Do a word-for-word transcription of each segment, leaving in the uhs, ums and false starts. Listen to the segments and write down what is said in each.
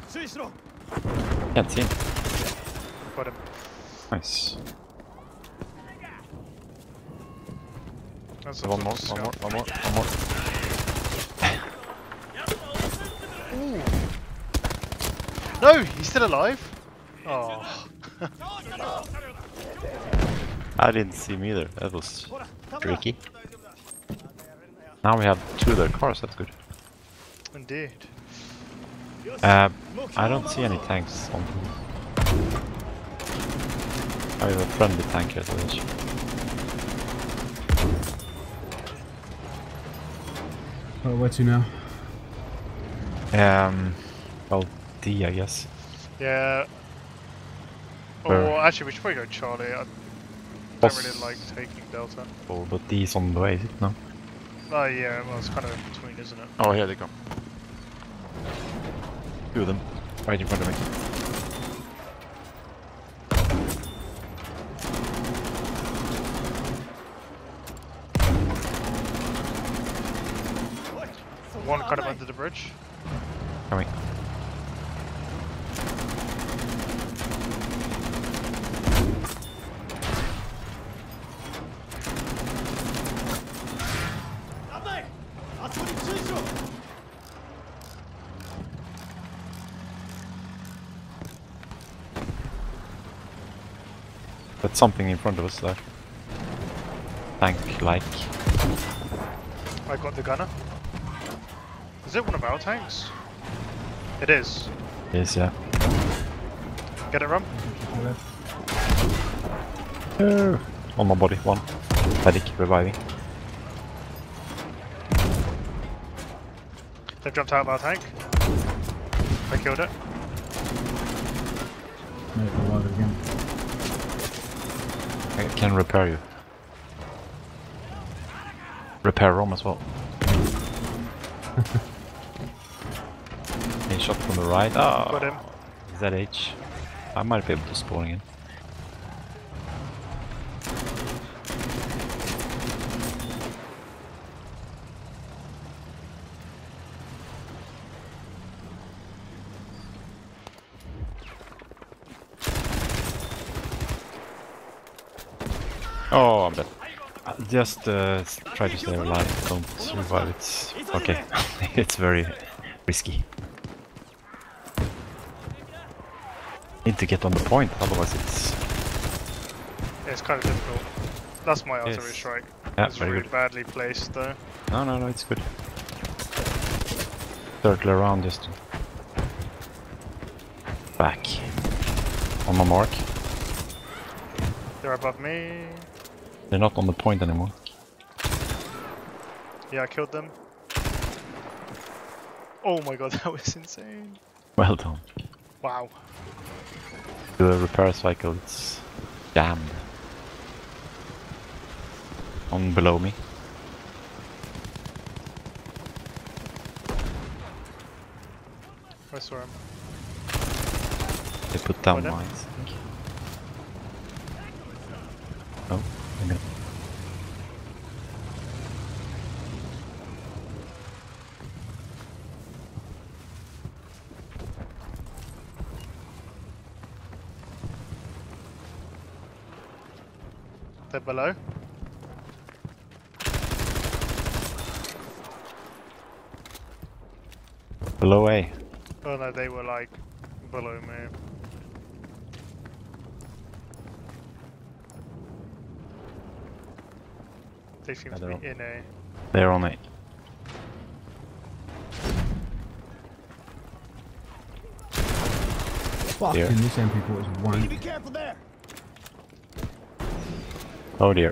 Can't see him. Got him. Nice. That's One more, one more, one more, one more. No, he's still alive. Oh. I didn't see him either. That was tricky. Now we have two of their cars. That's good. Indeed. Uh, I don't see any tanks on. I have a friendly tank here at the village. Oh, where to now? Um, well, D, I guess. Yeah. Or Where? actually, we should probably go Charlie. I don't really like taking Delta. Oh, but D is on the way, is it? No? Oh yeah, well it's kind of in between, isn't it? Oh, here they come. Two of them, right in front of me. One kind of under the bridge. Coming. That's something in front of us there. Tank-like. I got the gunner. Is it one of our tanks? It is. Yes, yeah. Get it, Rum? Oh. On my body, one. Medic reviving. They've jumped out of our tank. I killed it. Make it alive again. I can repair you. Repair Rom as well. A shot from the right. Ah, Got him. Z H. I might be able to spawn again. Oh, I'm dead. Uh, Just uh, try to stay alive. Don't survive. It's okay. It's very risky. Need to get on the point, otherwise it's. Yeah, it's kind of difficult. That's my artillery Yes. strike. Yeah, It's very really good. badly placed though. No, no, no, it's good. Circle around just. Back. On my mark. They're above me. They're not on the point anymore. Yeah, I killed them. Oh my god, that was insane. Well done. Wow. The repair cycle, it's jammed. On below me. I saw him. They put down Got him. mines, I think. Oh, I know. They're below. Below A. Oh no, they were like below me. They seem Yeah, to they're be in a. They're on A. Fucking Here. this M P four is one. Be careful there. Oh dear.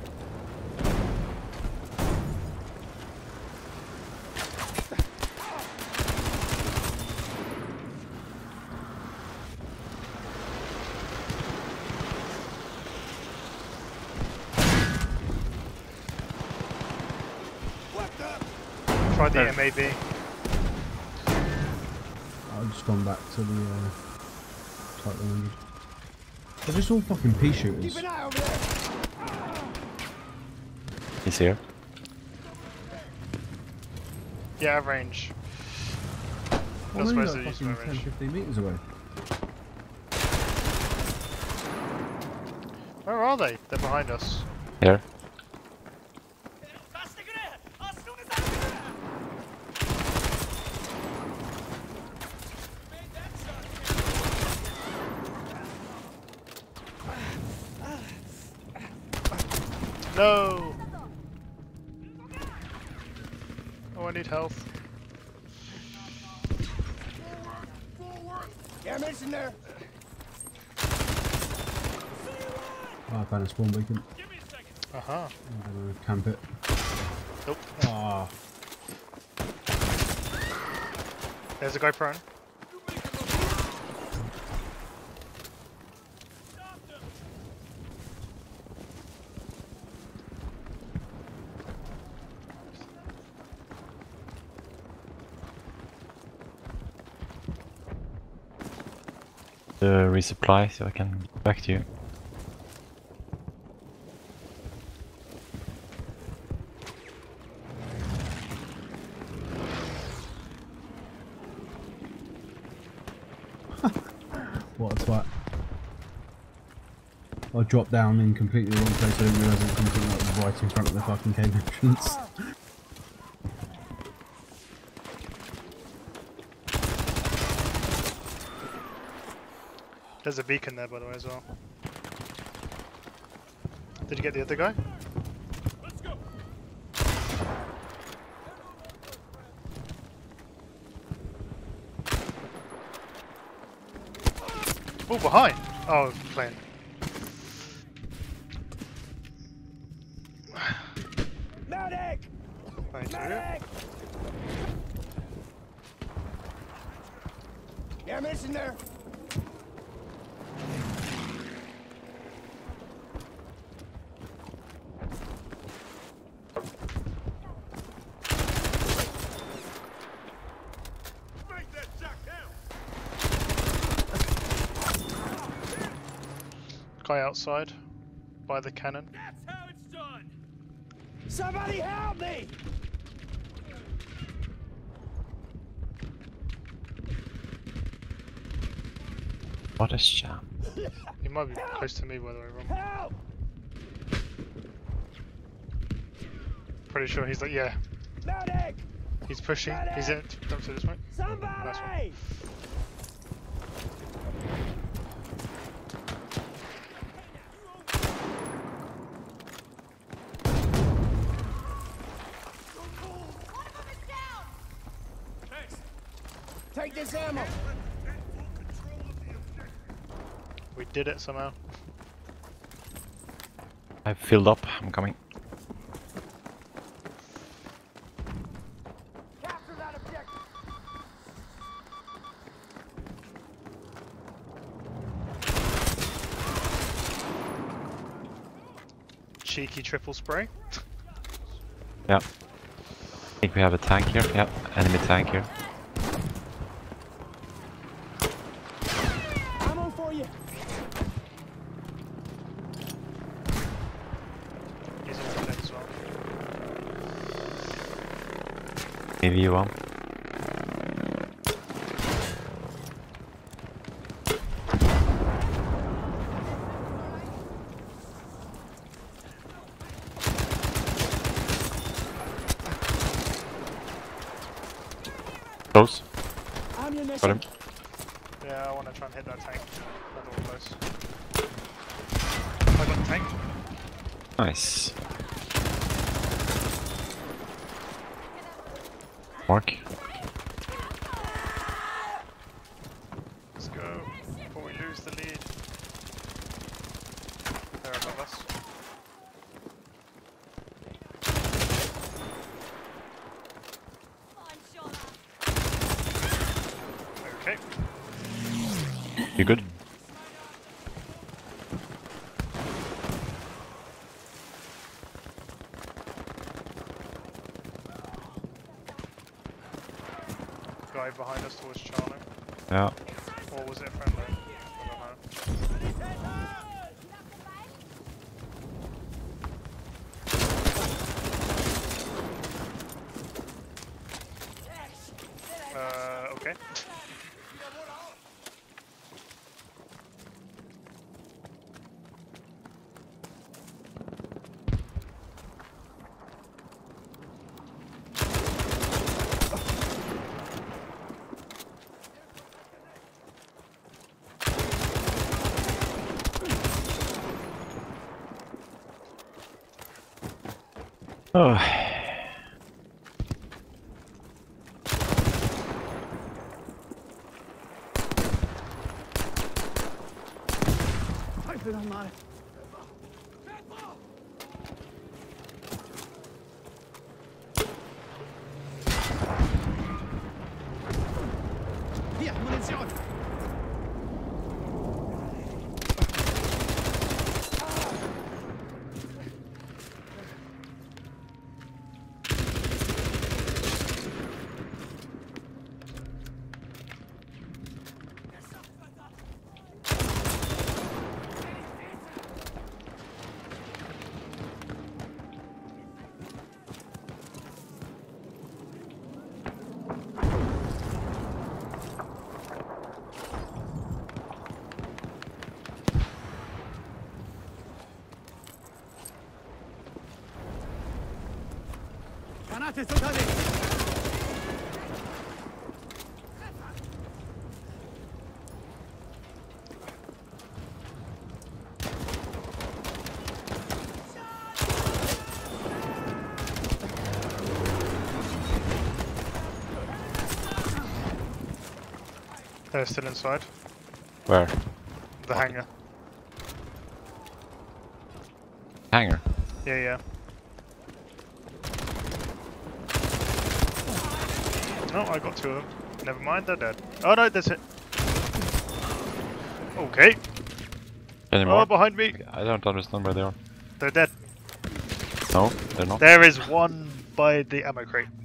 Try the There. M A B. I've just gone back to the uh, Type one hundred. They're just all fucking pea shooters. Keep an eye over there. He's here. Yeah, range. I'm That's only where's like the fucking user ten, range. fifteen metres away. Where are they? They're behind us. Here. No! Oh, I need health. Yeah, mission there. Oh, I found a spawn beacon. Uh huh. I'm gonna camp it. Nope. Ah, There's a guy prone. The resupply so I can get back to you. what a twat. I dropped down in completely the wrong place. I didn't realise it was completely like right in front of the fucking cave entrance. There's a beacon there, by the way, as well. Did you get the other guy? Let's go. Oh, behind! Oh, plane. Medic! Thank you. Medic! Yeah, mission there. Break that jack down. Guy outside by the cannon. That's how it's done. Somebody help me! What is jam? He might be close to me, by the way, Ron. Help! Pretty sure he's like, yeah. Medic! He's pushing. He's in. Don't say this way. Nice one. Somebody! Take this ammo. We did it somehow. I've filled up, I'm coming. Capture that objective. Cheeky triple spray. Yeah. I think we have a tank here. Yeah, enemy tank here. Ammo for you. He's on the plane as well. Maybe you one. Close. Ammunition. Got him. Yeah, I want to try and hit that tank. That's all close. I got the tank. Nice. Mark. Let's go before we lose the lead. They're above us. Okay. You good? Guy behind us towards Charlie. Yeah. Or was it a friendly? I don't know. Uh, Okay. Oh. Teufel nochmal. Hier, Munition. Granate ist unterwegs. They're still inside. Where? The hangar. Hangar. Yeah, yeah. No, I got two of them. Never mind, they're dead. Oh no, that's it. Okay. Any Oh, more? behind me. I don't understand where they are. They're dead. No, they're not. There is one by the ammo crate.